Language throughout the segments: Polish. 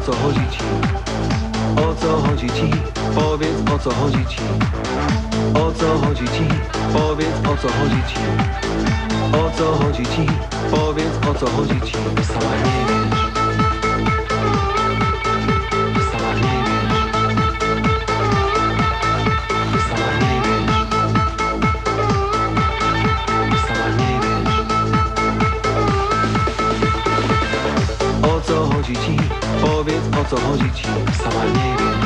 co chodzi ci. O co chodzi ci? Powiedz, o co chodzi ci. O co chodzi ci? Powiedz, o co chodzi ci. O co chodzi ci? Powiedz, o co chodzi ci. Sama nie wiesz. Sama nie wiesz. Sama nie wiesz. Sama nie wiesz. O co chodzi ci? Powiedz, o co chodzi ci. Sama nie wiesz.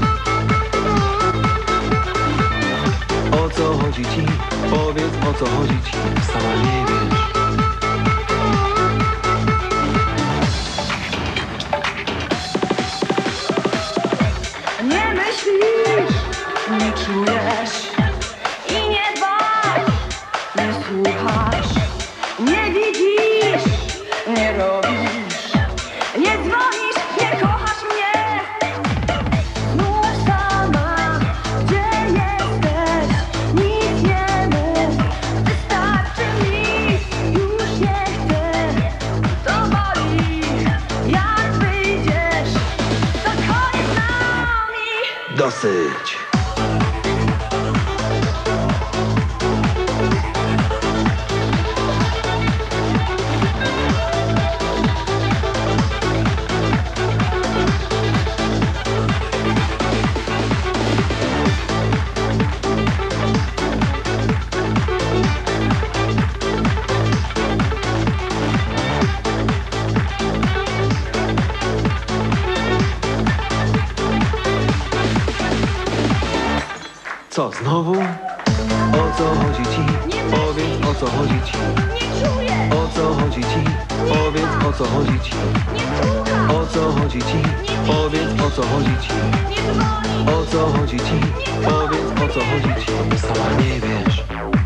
O co chodzi ci? Powiedz, o co chodzi ci. Sama nie wiesz. Nie myślisz, nie czujesz i nie dbasz, nie słuchasz, nie widzisz, nie robisz, nie dzwonisz, nie kochasz mnie. Znów sama, gdzie jesteś, nic nie mów, wystarczy mi, już nie chcę. To boli, jak wyjdziesz, to koniec z nami. Dosyć. Co znowu? O co chodzi ci? Powiedz, o co chodzi ci. Nie czuję, O co chodzi ci? Powiedz, o co chodzi ci. nie słucham, O co chodzi ci? Powiedz, o co chodzi ci. nie dzwoni. O co chodzi ci? Powiedz, o co chodzi ci. Sama nie wiesz.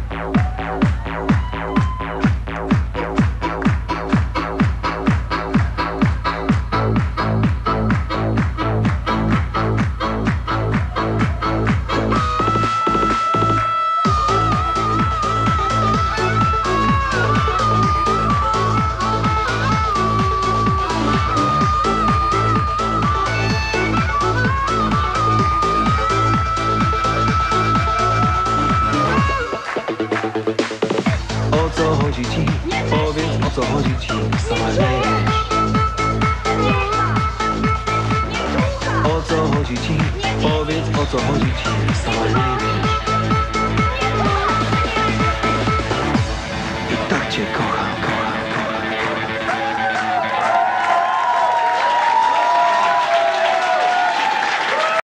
O co chodzi ci? Powiedz, o co chodzi ci. Sama nie wiesz. O co chodzi ci? Powiedz, o co chodzi ci. Sama nie wiesz. I tak cię kocham.